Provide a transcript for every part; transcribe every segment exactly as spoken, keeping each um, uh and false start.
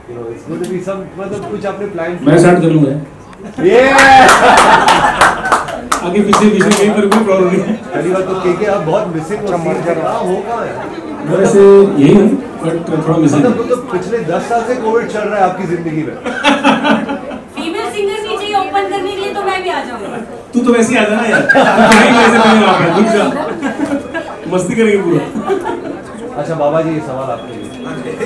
you know it's going to be some मतलब कुछ आपने प्लान मैं स्टार्ट कर लूँगा ये आगे पीछे पीछे कहीं पर कोई प्रॉब्लम नहीं। पहली बात तो के के आप बहुत मिसिंग हो कहाँ हो कहाँ है वैसे यही हूँ बट थोड़ा मिसिंग मतलब तो पिछले दस साल से कोविड चल रहा है आपकी जिंदगी में। फीमेल सिंगर्स की चाहिए ओपन करने के लिए तो मैं भी आ जाऊंगा। तू तो वैसे ही आ जाना यार मस्ती करेंगे पूरा। अच्छा बाबा जी सवाल आपके लिए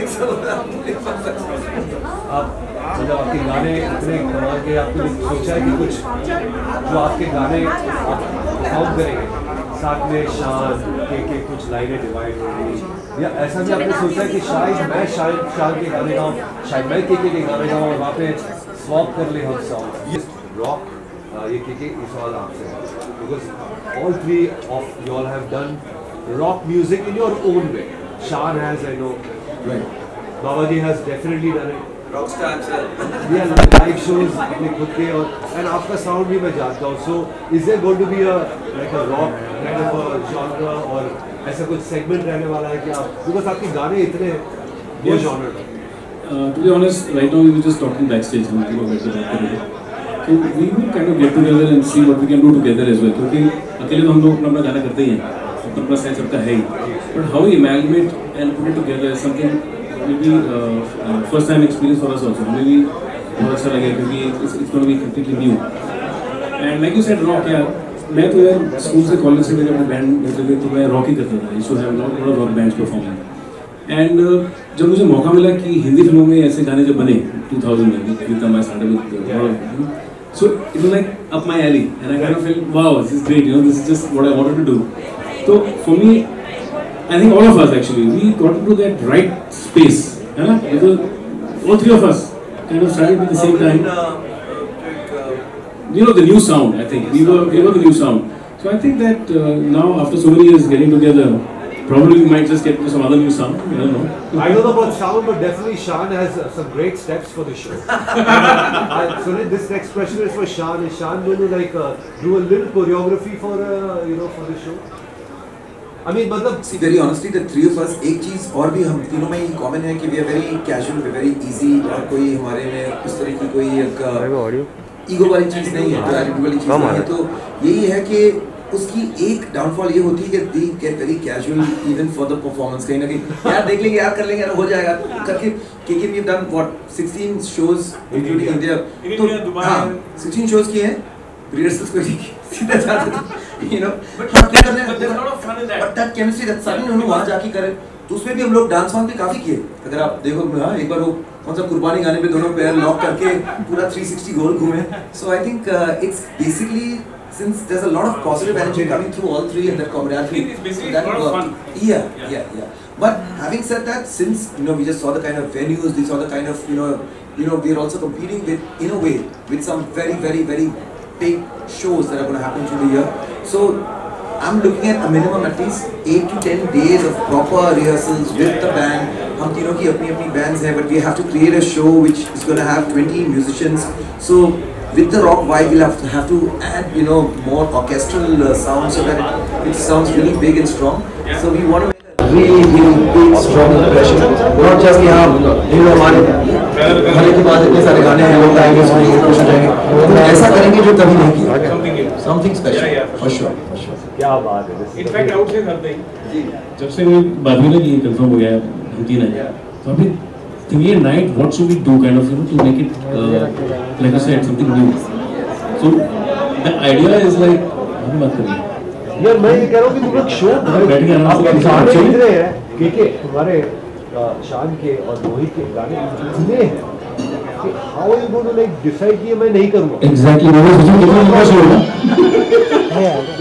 आप मतलब आपके गाने इतने कमाल के आपने सोचा है कि कुछ जो आपके गाने आप परफॉर्म करेंगे साथ में शान के के कुछ लाइनें डिवाइड होंगी या ऐसा भी आपने सोचा है कि शायद मैं शायद शान के गाने गाऊँ शायद मैं के के के गाने गाऊँ और वहाँ पे स्वैप कर ले हम सॉन्ग रॉक ये के के इस सवाल आपसे because all three of you all have done rock music in your own way Shaan has I know Baba ji has definitely done it Rockstar himself. Yeah, live shows अपने खुद के और and आपका साउंड भी मैं जानता हूँ. So is there going to be a like a rock kind of a genre और ऐसा कुछ segment रहने वाला है कि आप because आपके गाने इतने वो genre में. Uh, to be honest, right now we were just talking backstage. हम लोग बैठे बात कर रहे थे. So we will kind of get together and see what we can do together as well. क्योंकि अकेले तो हम लोग अपना अपना गाना करते ही हैं. अपना अपना स्टाइल सबका है ही. But how we amalgamate and put it together is something will be uh, uh, first time experience for us also. Maybe बहुत अच्छा लगेगा क्योंकि it's, it's going to be completely new. And like you said, rock यार. मैं तो यार school से college से मेरे अपने बैंड में थे तो मैं रॉक ही करता था. I used to have a lot of rock bands performing. And uh, जब मुझे मौका मिला कि हिंदी फिल्मों में ऐसे गाने जब बने two thousand में, with the my started with uh, so it was like up my alley, and I kind of felt wow, this is great. You know, this is just what I wanted to do. So for me. I think all of us actually, we got into that right space, है ना? Because all three of us kind of started at the same time. You know the new sound. I think we were we were the new sound. So I think that uh, now after so many years getting together, probably we might just get to some other new sound. I don't know. I don't know about sound, but definitely Shan has uh, some great steps for the show. uh, so this next question is for Shan. Is Shan going to like uh, do a little choreography for uh, you know for the show? I mean, मतलब see very honestly the three of us एक चीज़ और भी हम तीनों में common है कि we are very casual, we are very easy और कोई हमारे में उस तरह की कोई एक ईगो वाली चीज़ नहीं है, एटीट्यूड वाली चीज़ नहीं है. तो यही है कि उसकी एक डाउनफॉल ये होती है कि they get very casual even for the performance. कहीं ना कहीं यार देख लेंगे यार कर लेंगे यार हो जाएगा करके क्योंकि we have done what sixteen shows including India. तो हाँ sixteen shows किए हैं. रिहर्सल्स को सीधा जाते थे you know but there's a lot of fun in that but that chemistry that suddenly उन्होंने वहाँ जाके करे तो उसमें भी हम लोग डांस वांस भी काफी किए. अगर आप देखो हाँ एक बार वो कौन सा कुर्बानी गाने पे दोनों पैर लॉक करके पूरा three sixty गोल घूमे. So I think uh, it's basically since there's a lot of positive energy coming through all three and that camaraderie. It's basically that a lot of fun. Yeah, yeah, yeah, yeah. But having said that, since you know we just saw the kind of venues, we saw the kind of you know you know we're also competing with in a way with some very very very big shows that are going to happen through the year. So I'm looking at a minimum at least eight to ten days of proper rehearsals with the band. हम तीनों की अपनी अपनी bands हैं, but we have to create a show which is going to have twenty musicians. So with the rock vibe, we'll have to have to add you know more orchestral uh, sound so that it, it sounds really big and strong. So we want to really really big strong impression. Not just कि हाँ you know हमारे हमारे के बाद इतने सारे गाने हैं लोग आएंगे सुनेंगे खुश हो जाएंगे. तो ऐसा करेंगे जो कभी नहीं किया. Something special for sure. क्या बात है. In fact, I would say करते हैं. जब से वो बात हुई ना कि कंफर्म हो गया हम तीन हैं. तो अभी tonight night what should we do kind of you know to make it uh, like I said something new. So the idea is like हम बात करेंगे. यार मैं ये कह रहा हूँ कि तुम लोग शो बैठ के आप गाने लिख रहे हैं के के हमारे शान के और मोहित के गाने इतने हैं कि how are you going to like decide कि मैं नहीं करूँगा. Exactly.